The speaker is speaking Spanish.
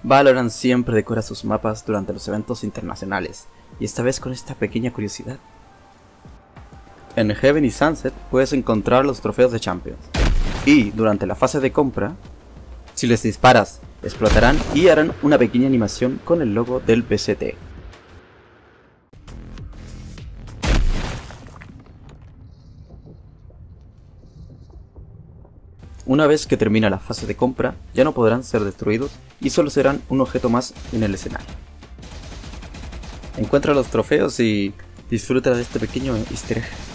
Valorant siempre decora sus mapas durante los eventos internacionales, y esta vez con esta pequeña curiosidad. En Heaven y Sunset puedes encontrar los trofeos de Champions, y durante la fase de compra, si les disparas, explotarán y harán una pequeña animación con el logo del PST. Una vez que termina la fase de compra, ya no podrán ser destruidos y solo serán un objeto más en el escenario. Encuentra los trofeos y disfruta de este pequeño easter egg.